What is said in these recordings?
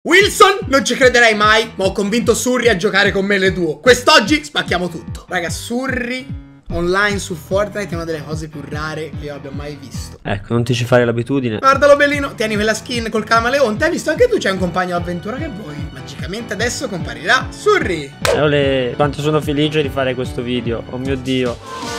Wilson, non ci crederai mai, ma ho convinto Surri a giocare con me le duo. Quest'oggi spacchiamo tutto. Raga, Surri online su Fortnite è una delle cose più rare che io abbia mai visto. Ecco, non ti ci fare l'abitudine. Guardalo bellino, tieni quella skin col camaleonte. Hai visto anche tu c'è un compagno d'avventura che vuoi. Magicamente adesso comparirà Surri. Quanto sono felice di fare questo video. Oh mio Dio.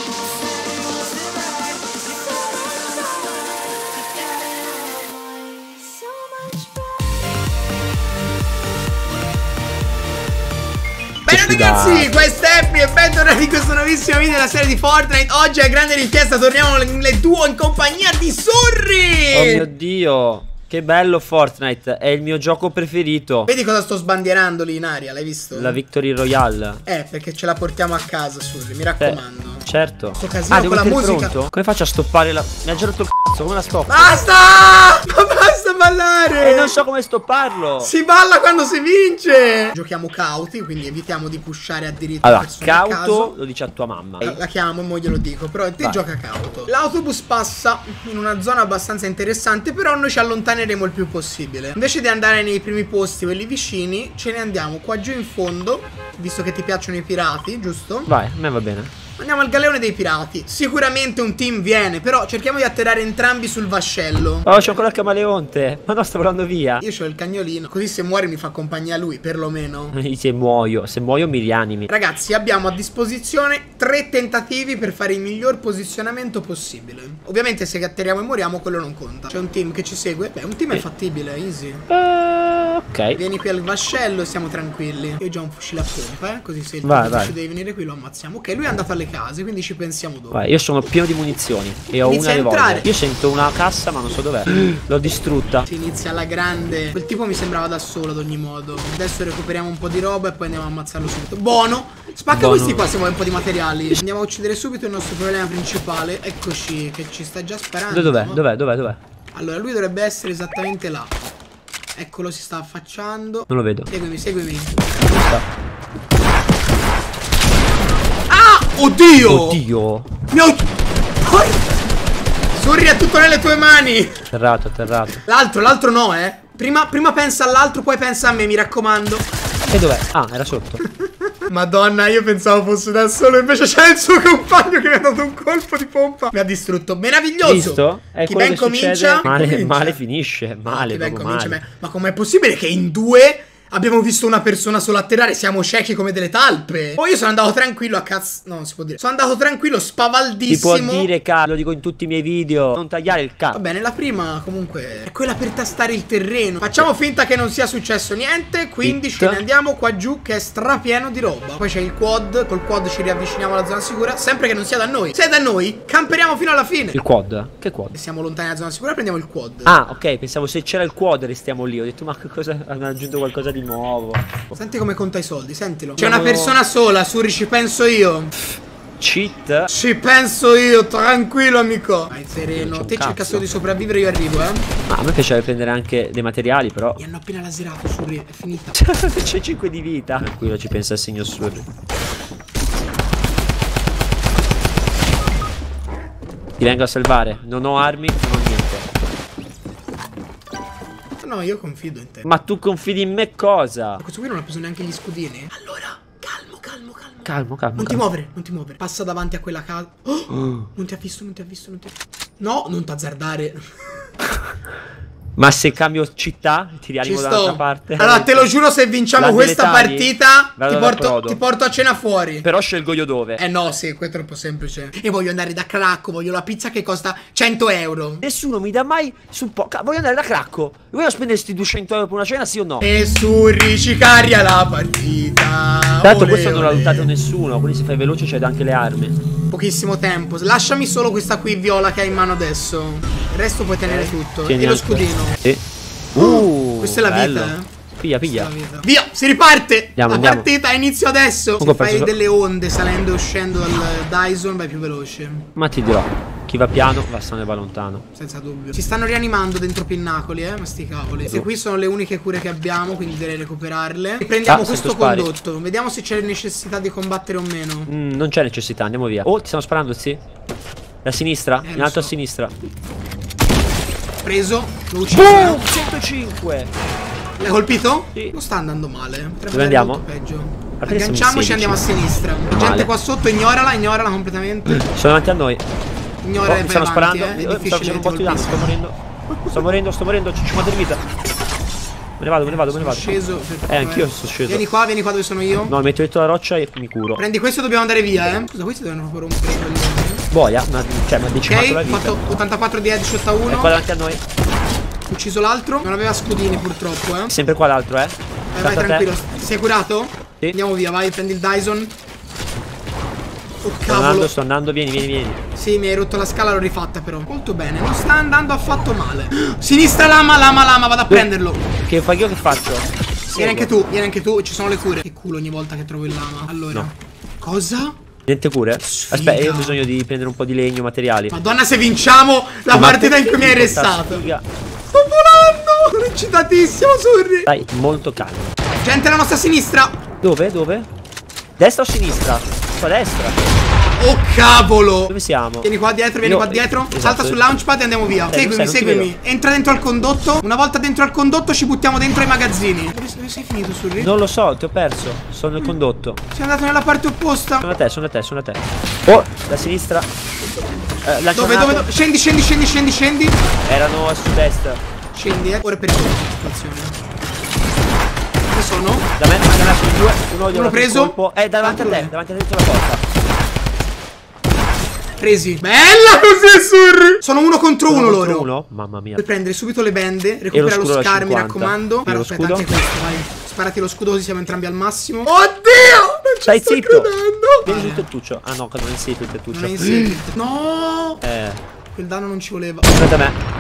Bene ragazzi, questo è Happy e bentornati in questo nuovissimo video della serie di Fortnite. Oggi a grande richiesta torniamo nelle duo in compagnia di Surri. Oh mio Dio, che bello Fortnite, è il mio gioco preferito. Vedi cosa sto sbandierando lì in aria, l'hai visto? La Victory Royale. Perché ce la portiamo a casa, Surri, mi raccomando. Certo. Sto casino con la musica. Pronto? Come faccio a stoppare la... Mi ha già rotto il cazzo, come la stoppo? Basta! Ma basta ballare! E non so come stopparlo. Si balla quando si vince! Giochiamo cauti, quindi evitiamo di pushare addirittura. Allora, cauto lo dice a tua mamma. La chiamo e mo glielo dico, però te gioca cauto. L'autobus passa in una zona abbastanza interessante, però noi ci allontaneremo il più possibile. Invece di andare nei primi posti, quelli vicini, ce ne andiamo qua giù in fondo, visto che ti piacciono i pirati, giusto? Vai, a me va bene. Andiamo al galeone dei pirati. Sicuramente un team viene, però cerchiamo di atterrare entrambi sul vascello. Oh, c'ho ancora il camaleonte. Ma no, sto volando via. Io c'ho il cagnolino, così se muore mi fa compagnia lui, perlomeno. Se muoio mi rianimi. Ragazzi, abbiamo a disposizione 3 tentativi per fare il miglior posizionamento possibile. Ovviamente se atterriamo e moriamo quello non conta. C'è un team che ci segue. Beh, un team è fattibile, easy. Ok. Vieni qui al vascello e siamo tranquilli. Io ho già un fucile a pompa, così se il vai. deve venire qui lo ammazziamo. Ok, lui è andato alle case, quindi ci pensiamo dopo. Vai, io sono pieno di munizioni e ho una revolver. Io sento una cassa ma non so dov'è. L'ho distrutta. Si inizia alla grande. Quel tipo mi sembrava da solo ad ogni modo. Adesso recuperiamo un po' di roba e poi andiamo a ammazzarlo subito. Buono. Spacca questi qua se vuoi un po' di materiali. Andiamo a uccidere subito il nostro problema principale. Eccoci che ci sta già sparando. Dov'è? Allora lui dovrebbe essere esattamente là. Eccolo, si sta affacciando. Non lo vedo. Seguimi. Oddio! Surri, è tutto nelle tue mani. Atterrato. L'altro no, Prima pensa all'altro, poi pensa a me, mi raccomando. E dov'è? Ah, era sotto. Madonna, io pensavo fosse da solo, invece c'è il suo compagno che mi ha dato un colpo di pompa. Mi ha distrutto, meraviglioso. Visto? È Chi ben comincia male finisce. Male. Ma com'è possibile che in due abbiamo visto una persona solo atterrare? Siamo ciechi come delle talpe. Poi io sono andato tranquillo a cazzo. No, non si può dire. Sono andato tranquillo, spavaldissimo. Si può dire, lo dico in tutti i miei video. Non tagliare il cazzo. Va bene, la prima comunque è quella per tastare il terreno. Facciamo finta che non sia successo niente. Quindi ce ne andiamo qua giù che è strapieno di roba. Poi c'è il quad. Col quad ci riavviciniamo alla zona sicura. Sempre che non sia da noi. Se è da noi, camperiamo fino alla fine. Il quad? Che quad? Se siamo lontani dalla zona sicura, prendiamo il quad. Ah, ok, pensavo se c'era il quad restiamo lì. Ho detto, ma che cosa? Hanno aggiunto qualcosa di nuovo. Senti come conta i soldi, sentilo. C'è una persona sola, Surri, ci penso io. Cheat? Ci penso io, tranquillo amico. Vai sereno, te cerca solo di sopravvivere, io arrivo, Ma a me piacerebbe prendere anche dei materiali, però. Mi hanno appena laserato, Surri, è finita. C'è 5 di vita. Tranquillo, ci pensa il signor Surri. Ti vengo a salvare. Non ho armi, non ho niente. No, io confido in te. Ma tu confidi in me cosa? Questo qui non ha preso neanche gli scudini. Allora, calmo. Calmo. Non ti muovere. Passa davanti a quella casa. Non ti ha visto. No, non t'azzardare. Ma se cambio città, ti rianimo dall'altra parte. Allora, te lo giuro, se vinciamo questa partita, ti porto a cena fuori. Però scelgo io dove. No, sì, questo è troppo semplice. E voglio andare da Cracco, voglio la pizza che costa 100 euro. Nessuno mi dà mai su voglio andare da Cracco. Voglio spendere sti 200 euro per una cena, sì o no? E Surri ci caria la partita. Tanto questo non l'ha lottato nessuno, quindi se fai veloce c'è anche le armi. Pochissimo tempo. Lasciami solo questa qui viola che hai in mano adesso. Il resto puoi tenere tutto. E lo scudino. Sì. Questa è la bello. vita, Piglia. Via, si riparte. Andiamo. Partita inizio adesso. Se fai preso... delle onde salendo e uscendo dal Dyson vai più veloce. Ma ti dirò, chi va piano se ne va lontano. Senza dubbio. Ci stanno rianimando dentro Pinnacoli, ma sti cavoli. Queste qui sono le uniche cure che abbiamo, quindi direi recuperarle. E prendiamo questo condotto. Vediamo se c'è necessità di combattere o meno. Non c'è necessità, andiamo via. Oh, ti stanno sparando, sì. Da sinistra, in alto a sinistra. Preso, lo ucciso. 105. L'hai colpito? Sì. Non sta andando male. Dove andiamo? Peggio. Perché siamo Agganciamoci e 16? andiamo a sinistra. La gente qua sotto, ignorala completamente. Sono davanti a noi. Ignora Mi stanno sparando. È Sto difficile facendo un botto di danno, sto morendo. Sto morendo, ho 50 di vita. Me ne vado. Sceso. Anch'io sono sceso. Vieni qua dove sono io. No, metto dentro la roccia e mi curo. Prendi questo, dobbiamo andare via, Scusa, questi devono proprio rompere i coglioni. Boia, mi ha decimato la vita. Ho fatto 84 di headshot a uno. È qua davanti a noi. Ucciso l'altro. Non aveva scudini purtroppo, Sempre qua l'altro, Vai tranquillo. Sei curato? Sì. Andiamo via, vai, prendi il Dyson. Oh cavolo. Sto andando, vieni. Sì, mi hai rotto la scala, l'ho rifatta però. Molto bene, non sta andando affatto male. Sinistra lama, vado a prenderlo. Che fai io che faccio? Vieni anche tu, ci sono le cure. Che culo ogni volta che trovo il lama. Allora. No. Cosa? Niente cure? Sfiga. Aspetta, io ho bisogno di prendere un po' di legno, materiali. Madonna, se vinciamo la partita in cui mi hai restato. Sfiga. Sto volando! Sono eccitatissimo, Surri. Dai, molto calmo. Gente alla nostra sinistra. Dove? Destra o sinistra? Sto a destra. Oh cavolo! Dove siamo? Vieni qua dietro. Esatto. Salta sul launchpad e andiamo via. Seguimi. Entra dentro al condotto. Una volta dentro al condotto ci buttiamo dentro ai magazzini. Dove sei finito, Surri? Non lo so, ti ho perso. Sono nel condotto. Sei andato nella parte opposta. Sono a te. Oh, da sinistra. Dove? Scendi. Erano a sud-est. Scendi, Ora è pericolosa la situazione. Dove sono? Da me sono due. Uno preso. Davanti a te dentro la porta. Presi. Bella così, Surri. Sono uno contro uno loro. Uno? Mamma mia. Puoi prendere subito le bende. Recupera lo scar, mi raccomando. E lo scudo? Anche questo, vai. Sparati lo scudo così siamo entrambi al massimo. Oddio! Non ci Stai sto zitto. credendo. Vieni sul tettuccio. Ah no, non è il tettuccio. Non è in No! Quel danno non ci voleva. Aspetta a me.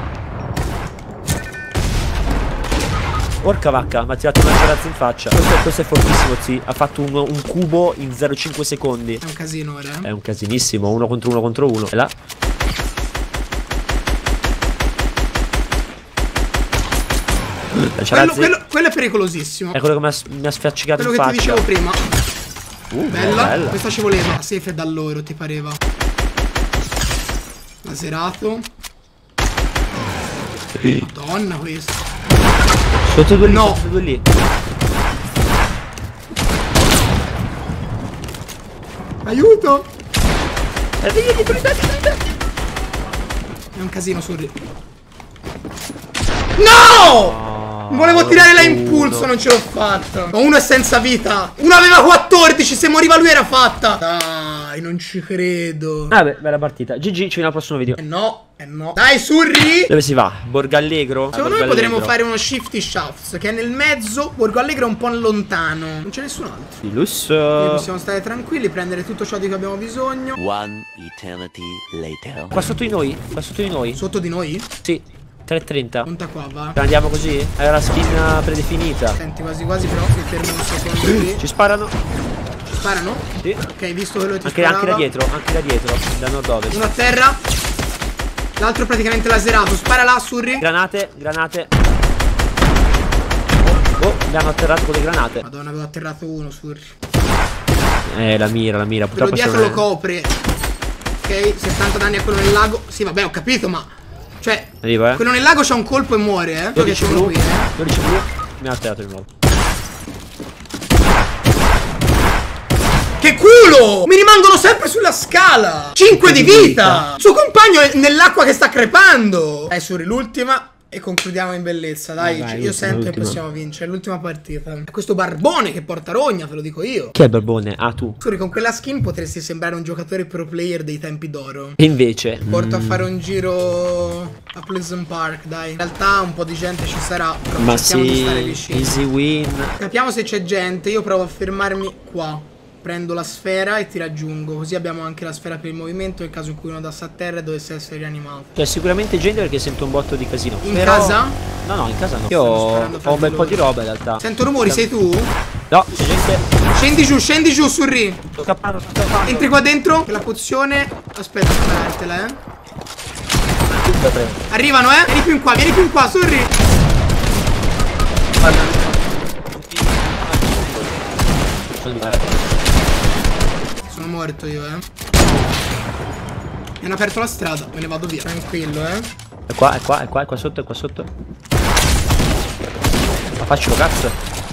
Porca vacca, mi ha tirato una razza in faccia. Questo è fortissimo, sì. Ha fatto un cubo in 0,5 secondi. È un casino ora, È un casinissimo. Uno contro uno. E là. Quello è pericolosissimo. È quello che mi ha sfiaccicato in faccia. Quello che ti dicevo prima. Bella. Bella. Questa ci voleva. Safe è da loro, ti pareva. Laserato. Madonna questo. Sotto due lì. No. Sotto due lì. Aiuto. Vieni, È un casino, Surri. No! Volevo tirare la impulso, non ce l'ho fatta. Ma uno è senza vita. Uno aveva 14, se moriva lui era fatta. Dai, non ci credo. Vabbè, bella partita. GG, ci vediamo al prossimo video. No. Dai, Surri. Dove si va? Borgo Allegro? Secondo me potremmo fare uno Shifty Shafts, che è nel mezzo. Borgo Allegro è un po' lontano. Non c'è nessun altro. Di lusso. Quindi possiamo stare tranquilli, prendere tutto ciò di cui abbiamo bisogno. One eternity later. Qua sotto di noi? Sotto di noi? Sì. 3.30. Monta qua, va. Andiamo così? È la skin predefinita. Senti, quasi però mi fermo un secondo qui. Ci sparano? Ci sparano? Sì. Ok, visto quello che ti Anche da dietro, da nord-ovest. Uno a terra. L'altro praticamente laserato. Spara là, Surri. Granate. Oh, mi hanno atterrato con le granate. Madonna, avevo atterrato uno, Surri. La mira. Quello Purtroppo dietro lo copre. Ok, 70 danni a quello nel lago. Sì, vabbè, ho capito, ma... Cioè, arriva, quello nel lago c'ha un colpo e muore, 12 blu. qui, 12 blu. Mi ha attirato di nuovo. Che culo! Mi rimangono sempre sulla scala. 5 di vita. Suo compagno è nell'acqua che sta crepando. Dai, Surri, l'ultima. E concludiamo in bellezza, dai. Io sento che possiamo vincere. L'ultima partita. È questo barbone che porta rogna, te lo dico io. Chi è il barbone? Ah, tu. Surri, con quella skin potresti sembrare un giocatore pro player dei tempi d'oro. E invece Porto a fare un giro a Pleasant Park, dai. In realtà un po' di gente ci sarà, però ma cerchiamo di stare vicini. easy win. Capiamo se c'è gente. Io provo a fermarmi qua. Prendo la sfera e ti raggiungo. Così abbiamo anche la sfera per il movimento nel caso in cui uno andasse a terra e dovesse essere rianimato. C'è sicuramente gente perché sento un botto di casino. In casa? No, in casa no. Io ho un bel po' di roba in realtà. Sento rumori, sei tu? No, c'è gente. Scendi giù, Surri. Sto scappando. Entri qua dentro. La pozione. Aspetta, sparartela, Arrivano, Vieni più in qua, Surri. Sono morto io, Mi hanno aperto la strada, me ne vado via. Tranquillo, È qua sotto, Faccelo, cazzo.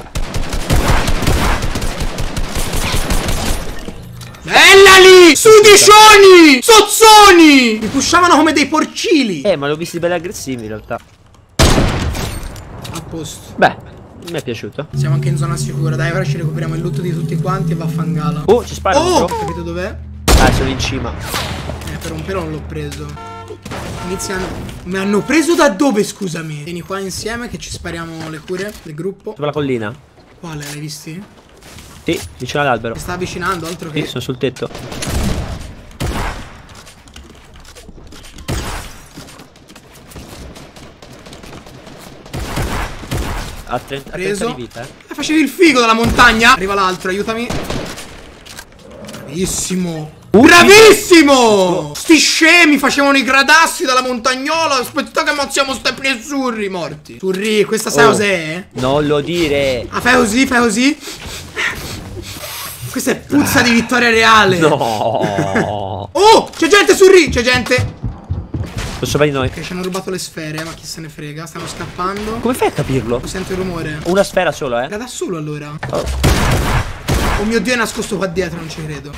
Bella lì! Sudicioni! Sozzoni! Mi pushavano come dei porcili. Ma li ho visti belli aggressivi in realtà. A posto. Beh, mi è piaciuto. Siamo anche in zona sicura. Dai, ora ci recuperiamo il loot di tutti quanti e va a fangala. Oh, ci spara. Oh! Capito dov'è? Ah, sono in cima. Per un pelo non l'ho preso. Iniziano. Mi hanno preso da dove, scusami? Vieni qua insieme che ci spariamo le cure del gruppo. Sopra la collina. Quale? L'hai visti? Sì, vicino all'albero. Mi sta avvicinando, altro che. Sì, sono sul tetto. A 30 Preso. di vita, Facevi il figo dalla montagna. Arriva l'altro, aiutami. Bravissimo. Bravissimo! Sti scemi facevano i gradassi dalla montagnola. Aspetta che ammazziamo ste surri morti. Surri, questa sai cos'è? Non lo dire. Ah, fai così, fai così. Questa è puzza di vittoria reale. No. Oh, c'è gente, Surri, c'è gente. Sono sopra di noi. Ok, ci hanno rubato le sfere, ma chi se ne frega. Stanno scappando. Come fai a capirlo? Sento il rumore. Una sfera solo, Era da solo allora. Oh. Oh mio Dio, è nascosto qua dietro, non ci credo.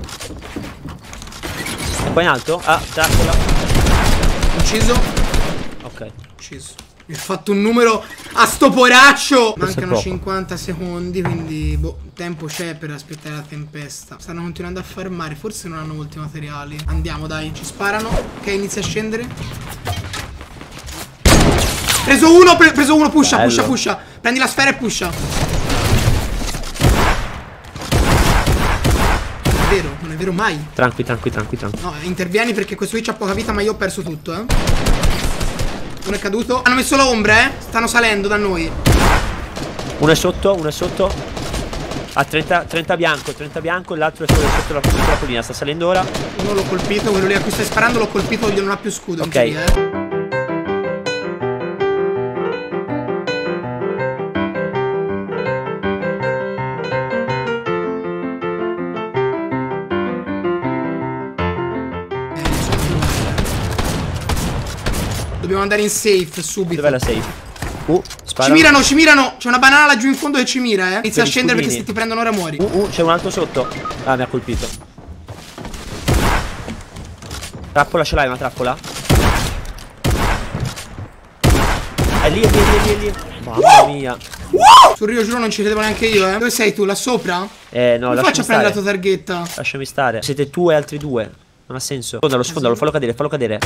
È qua in alto? Ah, trappola. Ucciso. Ok. Ucciso. Mi ha fatto un numero a sto poraccio. Questo è Mancano poco. 50 secondi, quindi boh, tempo c'è per aspettare la tempesta. Stanno continuando a farmare, forse non hanno molti materiali. Andiamo, dai, ci sparano. Ok, inizia a scendere. Preso uno, preso uno, pusha, Bello. pusha, pusha. Prendi la sfera e pusha. Non è vero mai. Tranqui. No, intervieni perché questo qui c'ha poca vita, ma io ho perso tutto, Uno è caduto. Hanno messo l'ombra, Stanno salendo da noi. Uno è sotto. A 30 bianco, l'altro è sotto la collina. Sta salendo ora. Uno l'ho colpito, quello lì a cui stai sparando l'ho colpito, non ha più scudo. Ok. In teoria, Dobbiamo andare in safe subito. Dov'è la safe? Spara. Ci mirano. C'è una banana laggiù in fondo che ci mira, Inizia a gli scendere scudini. perché se ti prendono ora muori. C'è un altro sotto. Ah, mi ha colpito. Trappola, ce l'hai una trappola? È lì. Mamma mia. Sul Rio giuro non ci credevo neanche io, Dove sei tu? Là sopra? No, Come lasciami faccio a prendere la tua stare. targhetta? Lasciami stare. Siete tu e altri due. Non ha senso. Sfondalo, fallo cadere.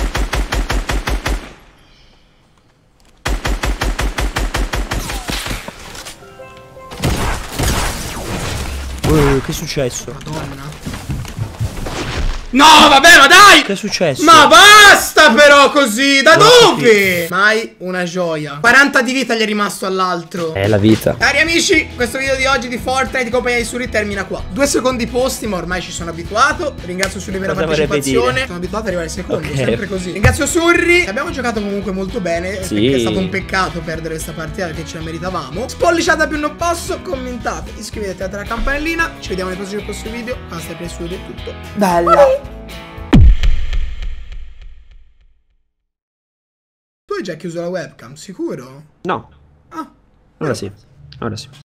Che è successo? Madonna. No, vabbè, ma dai! Che è successo? Ma basta però così! Da dove? Mai una gioia. 40 di vita gli è rimasto all'altro. È la vita. Cari amici, questo video di oggi di Fortnite di compagnia di Surri termina qua. 2 secondi posti, ma ormai ci sono abituato. Ringrazio Surri per la Cosa vorrebbe partecipazione. dire? Sono abituato ad arrivare secondo, Ok. sempre così. Ringrazio Surri. Abbiamo giocato comunque molto bene. Sì. Perché è stato un peccato perdere questa partita perché ce la meritavamo. Spolliciate più non posso, commentate, iscrivetevi, attivate la campanellina. Ci vediamo nei prossimi video. Basta, per il video è tutto. Bella. Tu hai già chiuso la webcam, sicuro? No. Ah. Ora sì.